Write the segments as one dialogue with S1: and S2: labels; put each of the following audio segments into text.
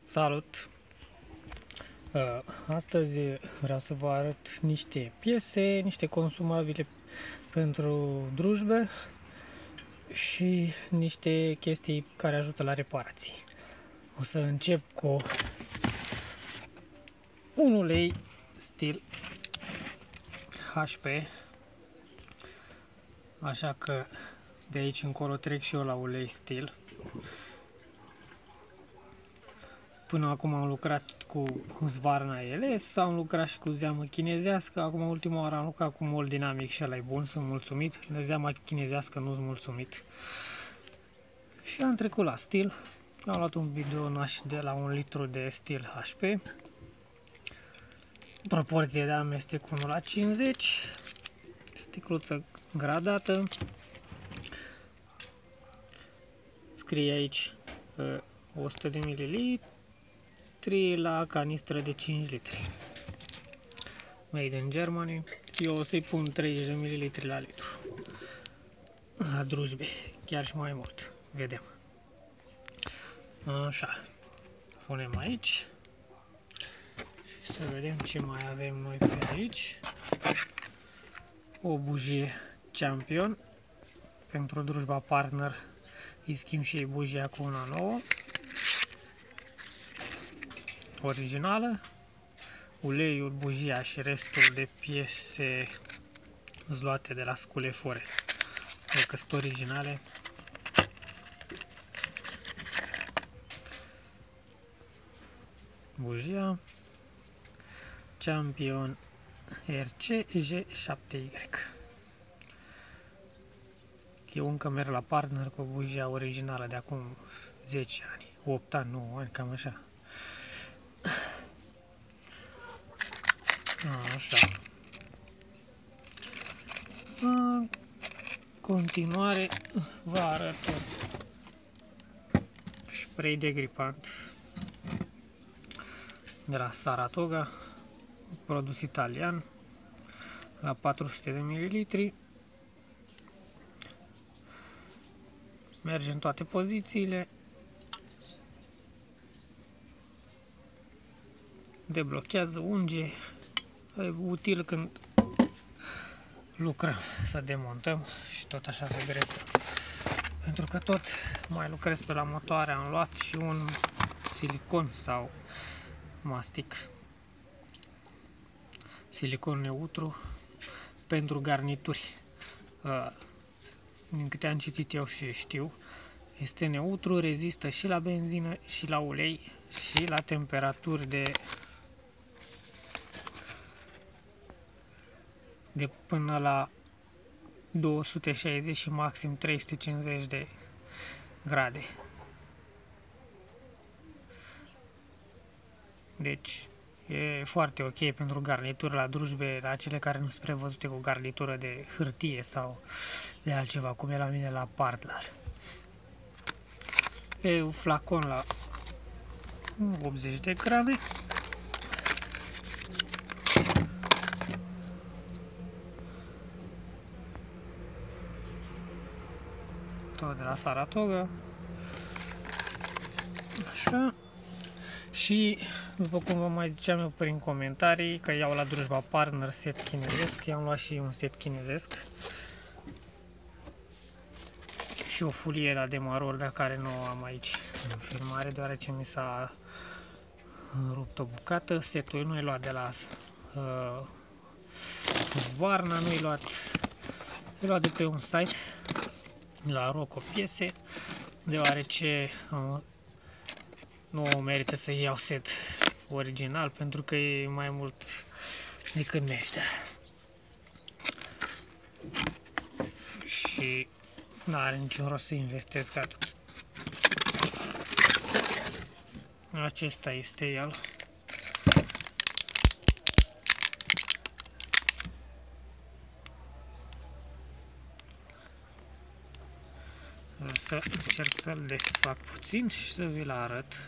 S1: Salut! Astăzi vreau să vă arăt niște piese, niște consumabile pentru drujbe și niște chestii care ajută la reparații. O să încep cu un ulei stil HP, așa că de aici încolo trec și eu la ulei stil. Până acum am lucrat cu Husqvarna LS, am lucrat și cu zeamă chinezească, acum ultima oară am lucrat cu mold dinamic și ăla e bun, sunt mulțumit. De zeama chinezească nu sunt mulțumit. Și am trecut la stil, am luat un bidonaș de la 1 litru de stil HP, proporție de amestec 1:50, sticluță gradată, scrie aici 100 de ml la canistră de 5 litri. Made in Germany. Eu o să-i pun 30 de ml la litru. La drujbe, chiar și mai mult. Vedem. Așa. Punem aici. Și să vedem ce mai avem noi pe aici. O bujie Champion. Pentru drujba partner îi schimb și ei bujia cu una nouă. Originală. Uleiul, bujia și restul de piese luate de la Skule Forest. Cred că sunt originale. Bujia Champion RC G7Y. Eu încă merg la partner cu bujia originală de acum 10 ani, 8 ani, 9 ani, cam așa. Așa. În continuare vă arăt spray de gripant de la Saratoga, produs italian, la 400 de ml. Merge în toate pozițiile. Deblochează, unge. E util când lucrăm să demontăm și tot așa să gresăm. Pentru că tot mai lucrez pe la motoare, am luat și un silicon sau mastic. Silicon neutru pentru garnituri. Din câte am citit eu și știu, este neutru, rezistă și la benzină și la ulei și la temperaturi de până la 260 și maxim 350 de grade. Deci e foarte ok pentru garnitură la drujbe, la cele care nu sunt prevăzute cu garnitură de hârtie sau de altceva, cum e la mine la partner. E un flacon la 80 de grame. Tot de la Saratoga. Așa. Și, după cum vă mai ziceam eu prin comentarii, că iau la drujba partner set chinezesc, i-am luat și un set chinezesc. Și o folie la demarol, de care nu o am aici în filmare, deoarece mi s-a rupt o bucată. Setul nu e luat de la Husqvarna, nu e luat, e luat de pe un site, la Roco Piese, deoarece nu merită să iau set original, pentru că e mai mult decât merită. Și nu are niciun rost să investesc atât. Acesta este el. Să încerc să-l desfac puțin și să vi-l arăt.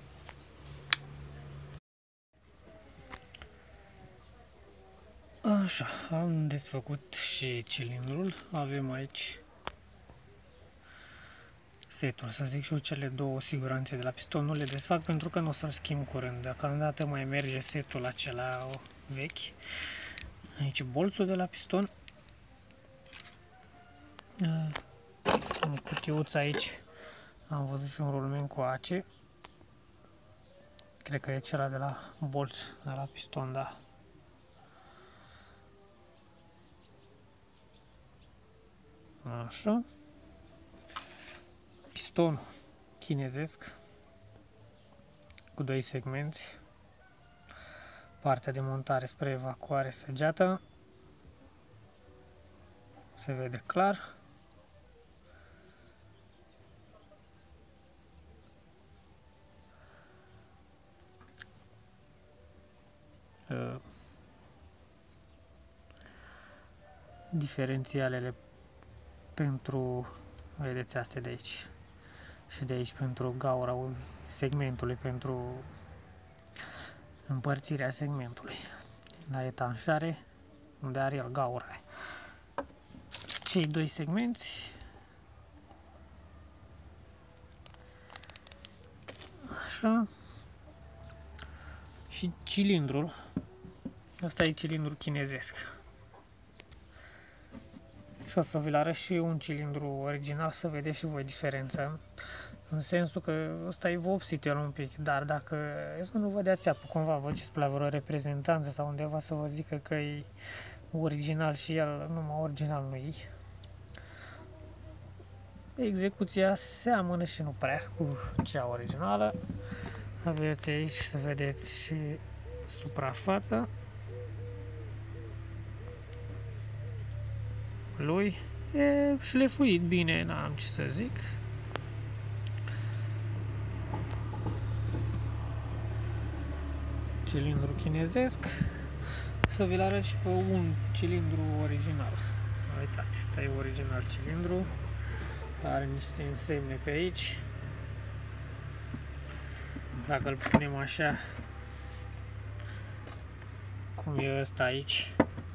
S1: Așa, am desfăcut și cilindrul. Avem aici setul, să zic și eu, cele două siguranțe de la piston. Nu le desfac pentru că nu o să-l schimb curând. Deocamdată mai merge setul acela vechi. Aici bolțul de la piston. În cutiuța aici am văzut și un rulmen cu ace. Cred că e cel de la bolț, de la piston, da. Așa. Piston chinezesc cu 2 segmenți. Partea de montare spre evacuare săgeată. Se vede clar. Diferențialele pentru, vedeți, astea de aici și de aici pentru gaura segmentului, pentru împărțirea segmentului la etanșare, unde are el gaura. Cei 2 segmenți, așa, și cilindrul. Asta e cilindrul chinezesc. Și o să vi-l arăt și un cilindru original, să vedeți și voi diferența. În sensul că ăsta e vopsit el un pic, dar dacă să nu vă dea țeapă, cumva vă duceți la vreo reprezentanță sau undeva să vă zică că e original și el numai original nu e. Execuția seamănă și nu prea cu cea originală. Aveți aici să vedeți și suprafața lui. E șlefuit bine, n-am ce să zic. Cilindru chinezesc. Să vi-l arăt și pe un cilindru original. Uitați, ăsta e original cilindru. Are niște însemne pe aici. Dacă îl punem așa, cum e ăsta aici,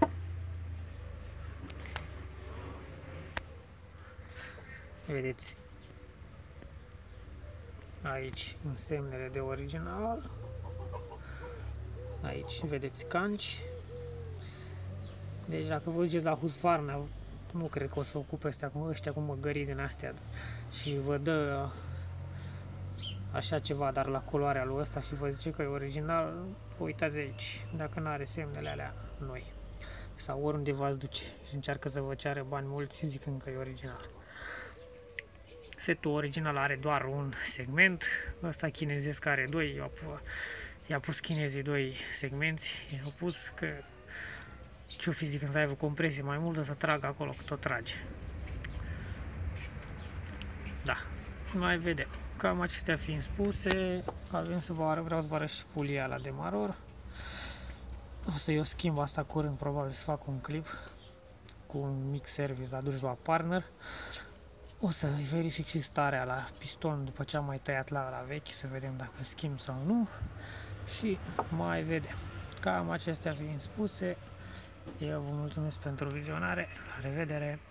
S1: vedeți aici însemnele de original. Aici vedeți canci. Deci dacă vă duceți la Husqvarna, nu cred că o să ocupe ăștia cu măgării din astea și vă dă așa ceva, dar la culoarea lui ăsta și vă zice că e original, uitați aici, dacă nu are semnele alea noi. Sau oriunde v-ați duce și încearcă să vă ceară bani mulți zicând că e original. Setul original are doar un segment, ăsta chinezesc are 2, i-a pus chinezii 2 segmenți, i-au pus că ce-o fi când să aibă compresie mai multă să tragă acolo, că tot trage. Da, mai vedem. Cam acestea fiind spuse, vreau să vă arăt și folia la demaror. O să eu schimb asta curând, probabil să fac un clip cu un mic service la Drujba Partner. O să verific și starea la piston după ce am mai tăiat la vechi, să vedem dacă îl schimb sau nu. Și mai vedem. Cam acestea fiind spuse, eu vă mulțumesc pentru vizionare. La revedere!